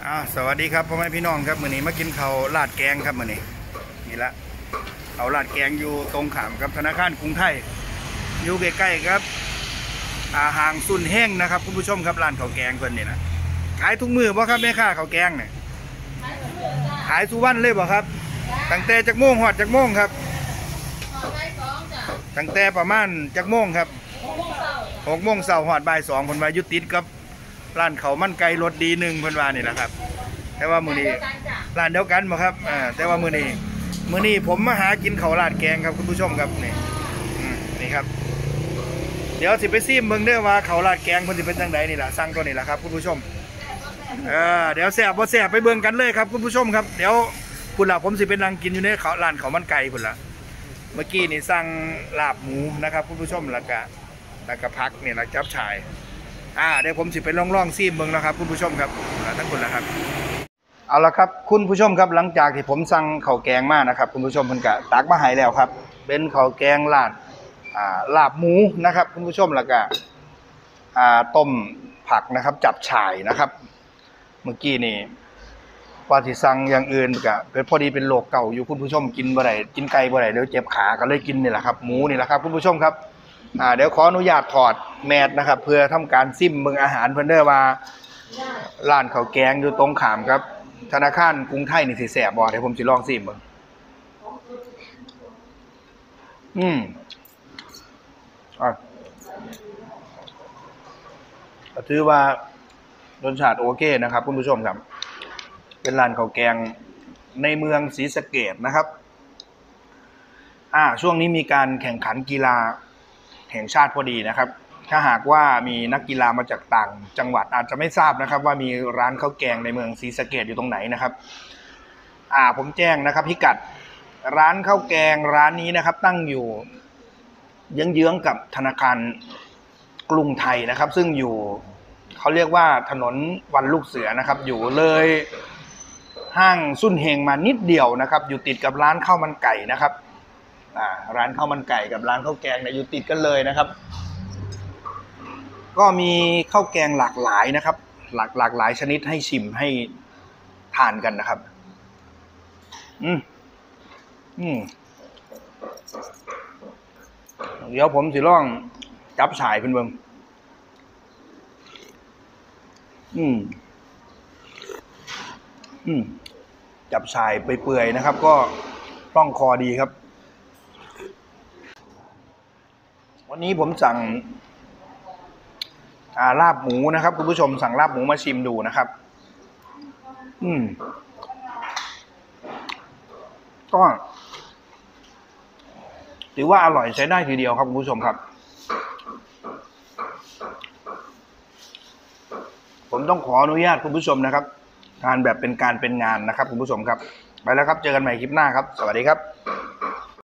สวัสดีครับพ่อแม่พี่น้องครับมื้อนี้มากินข้าวราดแกงครับมื้อนี้นี่ละข้าวราดแกงอยู่ตรงข้ามกับธนาคารกรุงไทยอยู่ใกล้ๆครับห่างสุนแห้งนะครับคุณผู้ชมครับร้านข้าวแกงเพิ่นนี่นะขายทุกมื้อบ่ครับแม่ค้าข้าวแกงเนี่ยขายทุกวันเลยบ่ครับตั้งแต่จักโมงฮอดจักโมงครับตั้งแต่ประมาณจักโมงครับ6 โมงเช้าฮอดบ่าย 2เพิ่นว่าอยู่ติดกับร้านเขามันไก่รสดี1เพิ่นว่านี่แหละครับแต่ว่ามื้อนี้ร้านเดียวกันบ่ครับแต่ว่ามื้อนี้ผมมาหากินข้าวราดแกงครับคุณผู้ชมครับนี่ครับเดี๋ยวสิไปซิมเบิ่งเด้อว่าข้าวราดแกงเพิ่นสิเป็นจังไดนี่ล่ะสั่งตัวนี้ล่ะครับคุณผู้ชมเดี๋ยวแซ่บบ่แซ่บไปเบิ่งกันเลยครับคุณผู้ชมครับเดี๋ยวพุ่นล่ะผมสิเป็นนั่งกินอยู่ในร้านข้าวมันไก่พุ่นล่ะเมื่อกี้นี่สั่งลาบหมูนะครับคุณผู้ชมแล้วก็ผักนี่ล่ะจับฉ่ายเดี๋ยวผมสิไปลองซีมเบิ่งนะครับคุณผู้ชมครับทั้งคนละครับเอาละครับคุณผู้ชมครับหลังจากที่ผมสั่งข้าวแกงมานะครับคุณผู้ชมเพิ่นก็ตักมาให้แล้วครับเป็นข้าวแกงลาบหมูนะครับคุณผู้ชมแล้วก็ต้มผักนะครับจับฉ่ายนะครับเมื่อกี้นี่ว่าที่สั่งอย่างอื่นก็เป็นพอดีเป็นโรคเก่าอยู่คุณผู้ชมกินบ่ได้กินไก่บ่ได้เดี๋ยวเจ็บขาก็เลยกินนี่แหละครับหมูนี่แหละครับคุณผู้ชมครับเดี๋ยวขออนุญาตถอดแมสนะครับเพื่อทำการซิมเบิ่งอาหารเพิ่นเด้อว่าร้านข้าวแกงอยู่ตรงข้ามครับธนาคารกรุงไทยนี่สิแซ่บบ่เดี๋ยวผมสิลองซิมเบิ่งก็ถือว่ารสชาติโอเคนะครับคุณผู้ชมครับเป็นร้านข้าวแกงในเมืองศรีสะเกษนะครับช่วงนี้มีการแข่งขันกีฬาแห่งชาติพอดีนะครับถ้าหากว่ามีนักกีฬามาจากต่างจังหวัดอาจจะไม่ทราบนะครับว่ามีร้านข้าวแกงในเมืองศรีสะเกษอยู่ตรงไหนนะครับผมแจ้งนะครับพิกัดร้านข้าวแกงร้านนี้นะครับตั้งอยู่เยื้องๆกับธนาคารกรุงไทยนะครับซึ่งอยู่เขาเรียกว่าถนนวันลูกเสือนะครับอยู่เลยห้างซุนเฮงมานิดเดียวนะครับอยู่ติดกับร้านข้าวมันไก่นะครับร้านข้าวมันไก่กับร้านข้าวแกงเนี่ยอยู่ติดกันเลยนะครับก็มีข้าวแกงหลากหลายนะครับหลากหลายชนิดให้ชิมให้ทานกันนะครับเดี๋ยวผมสิลองจับฉ่ายเพิ่นเบิ่งจับฉ่ายเปื่อยๆนะครับก็คล่องคอดีครับวันนี้ผมสั่งลาบหมูนะครับคุณผู้ชมสั่งลาบหมูมาชิมดูนะครับก็ถือว่าอร่อยใช้ได้ทีเดียวครับคุณผู้ชมครับผมต้องขออนุญาตคุณผู้ชมนะครับทานแบบเป็นการเป็นงานนะครับคุณผู้ชมครับไปแล้วครับเจอกันใหม่คลิปหน้าครับสวัสดีครับ